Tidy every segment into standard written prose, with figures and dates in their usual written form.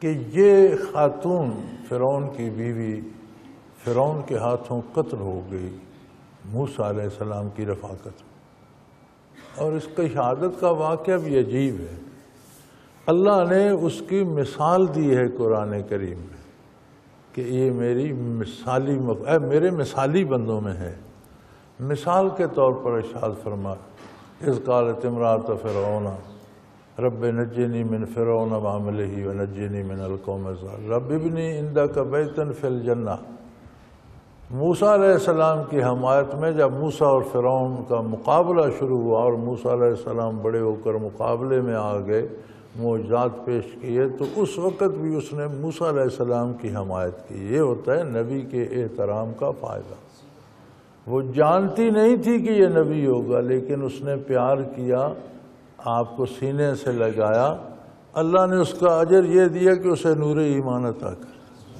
کہ یہ خاتون فرعون کی بیوی فرعون کے ہاتھوں قتل ہو گئی موسیٰ علیہ السلام کی رفاقت میں، اور اس کی شہادت کا واقعہ بھی عجیب ہے۔ اللہ نے اس کی مثال دی ہے قرآن کریم میں کہ یہ میرے مثالی بندوں میں ہے۔ مثال کے طور پر ارشاد فرما اذ قالت امرأۃ فرعون رب نجنی من فرعون وعملہ ونجنی من القوم الظالمین رب ابنی عندک بیتا فی الجنہ۔ موسیٰ علیہ السلام کی حمایت میں جب موسیٰ اور فرعون کا مقابلہ شروع ہوا اور موسیٰ علیہ السلام بڑے ہو کر مقابلے میں آ گئے، معجزات پیش کیے، تو اس وقت بھی اس نے موسیٰ علیہ السلام کی حمایت کی۔ یہ ہوتا ہے نبی کے احترام کا فائدہ۔ وہ جانتی نہیں تھی کہ یہ نبی ہوگا، لیکن اس نے پیار کیا، آپ کو سینے سے لگایا، اللہ نے اس کا اجر یہ دیا کہ اسے نور ایمان عطا کر۔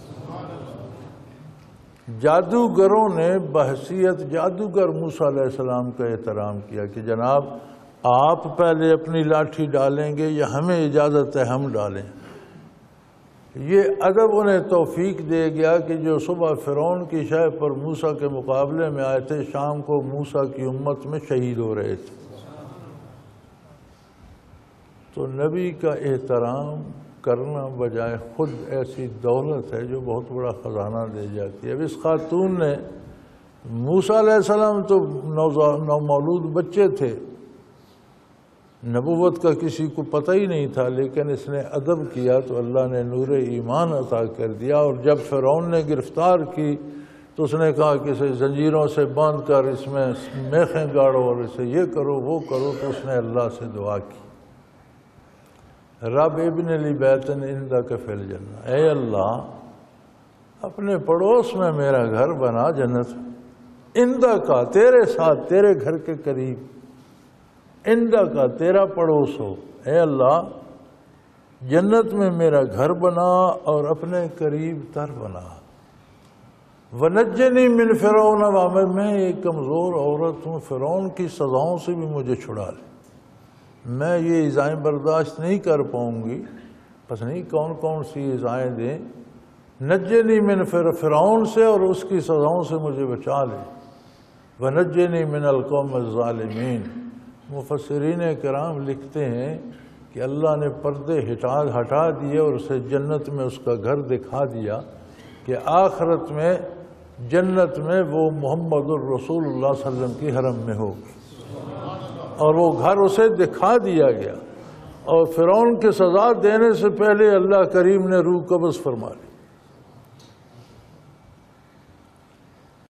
جادوگروں نے بحیثیت جادوگر موسیٰ علیہ السلام کا احترام کیا کہ جناب آپ پہلے اپنی لاٹھی ڈالیں گے یا ہمیں اجازت ہے ہم ڈالیں؟ یہ ادب انہیں توفیق دے گیا کہ جو صبح فرعون کی شہ پر موسیٰ کے مقابلے میں آئے تھے، شام کو موسیٰ کی امت میں شہید ہو رہے تھے۔ تو نبی کا احترام کرنا بجائے خود ایسی دولت ہے جو بہت بڑا خزانہ دے جاتی ہے۔ اب اس خاتون نے موسیٰ علیہ السلام تو نومولود بچے تھے، نبوت کا کسی کو پتہ ہی نہیں تھا، لیکن اس نے ادب کیا تو اللہ نے نور ایمان عطا کر دیا۔ اور جب فرعون نے گرفتار کی تو اس نے کہا کہ اسے زنجیروں سے باندھ کر اس میں میخیں گاڑو اور اسے یہ کرو وہ کرو، تو اس نے اللہ سے دعا کی رب ابن لی بیتن عندک فی الجنہ، اے اللہ اپنے پڑوس میں میرا گھر بنا جنت میں، عندک تیرے ساتھ تیرے گھر کے قریب، عندک تیرا پڑوس ہو، اے اللہ جنت میں میرا گھر بنا اور اپنے قریب تر بنا۔ ونجنی من فرعون وعملہ، میں ایک کمزور عورت ہوں، فرعون کی سزاؤں سے بھی مجھے چھڑا لے، میں یہ ایذائیں برداشت نہیں کر پاؤں گی، پس نہیں کون کون سی ایذائیں دیں، نجنی من فرعون سے اور اس کی سزاؤں سے مجھے بچا لے، ونجنی من القوم الظالمین۔ مفسرین کرام لکھتے ہیں کہ اللہ نے پردے ہٹا دیے اور اسے جنت میں اس کا گھر دکھا دیا کہ آخرت میں جنت میں وہ محمد الرسول اللہ صلی اللہ علیہ وسلم کی حرم میں ہوگی، اور وہ گھر اسے دکھا دیا گیا، اور فرعون کی سزا دینے سے پہلے اللہ کریم نے روح قبض فرما لی۔